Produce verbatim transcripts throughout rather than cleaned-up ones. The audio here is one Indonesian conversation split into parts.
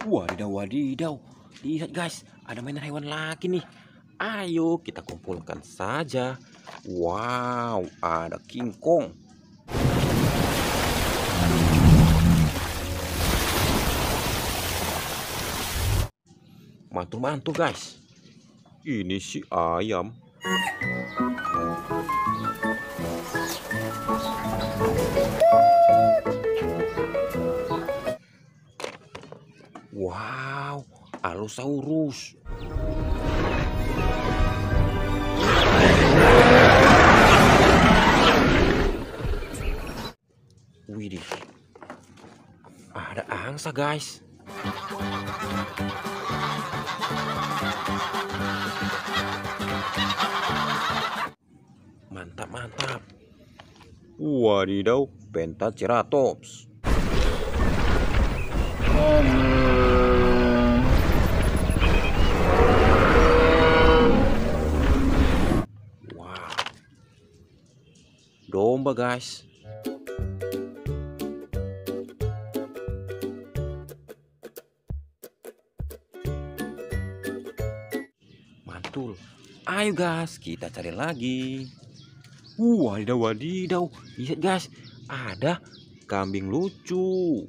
Wadidaw, wadidaw. Lihat guys, ada mainan hewan lagi nih. Ayo kita kumpulkan saja. Wow, ada King Kong. Mantul-mantul guys. Ini si ayam. Wow, Allosaurus. Widih, ada angsa guys. Mantap, mantap. Wadidaw, Pentaceratops. Wow, domba guys. Mantul. Ayo guys, kita cari lagi. Wadidaw, wadidaw. Lihat guys, ada kambing lucu.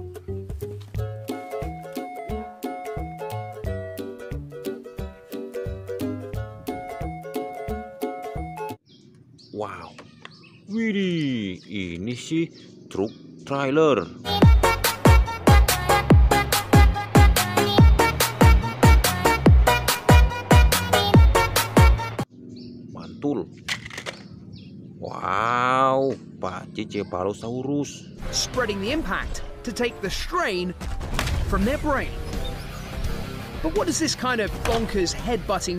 Wow, widih, ini sih truk trailer. Mantul. Wow, Pachycephalosaurus. Spreading the impact to take the strain from their brain. But what does this kind of bonkers headbutting?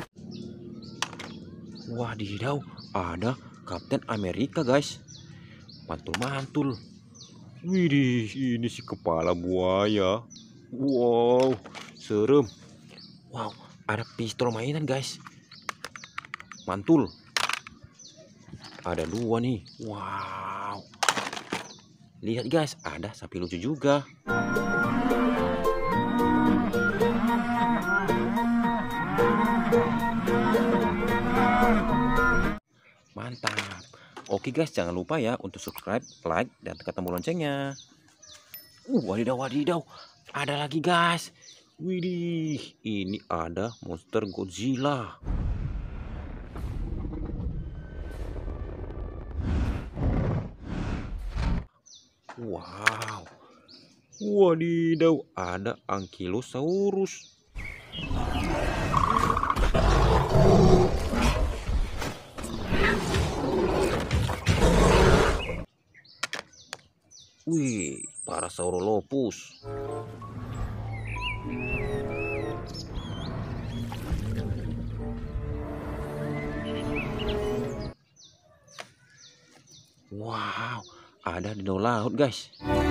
Wadidaw, ada Kapten Amerika guys. Mantul-mantul. Widih, ini si kepala buaya. Wow, serem. Wow, ada pistol mainan guys. Mantul. Ada dua nih. Wow. Lihat guys, ada sapi lucu juga. Mantap. Oke guys, jangan lupa ya untuk subscribe, like, dan tekan tombol loncengnya. Uh, wadidaw, wadidaw. Ada lagi guys. Widih, ini ada monster Godzilla. Wow. Wadidaw, ada Ankylosaurus. Wih, Parasaurolophus. Wow, ada dino laut guys.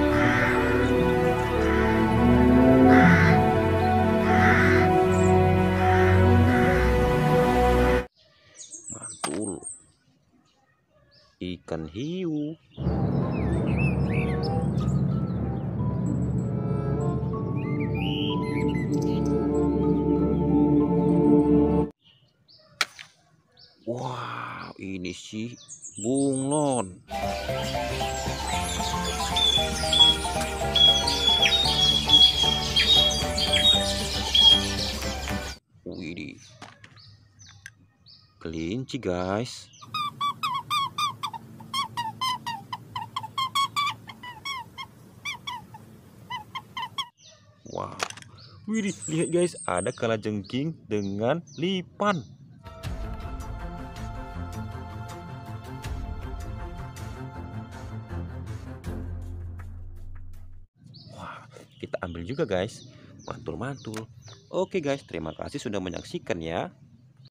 Mantul. Ikan hiu. Wow, ini sih bunglon. Widih, kelinci guys. Wow, widih, lihat guys, ada kalajengking dengan lipan. Kita ambil juga guys. Mantul-mantul. Oke guys, terima kasih sudah menyaksikan ya.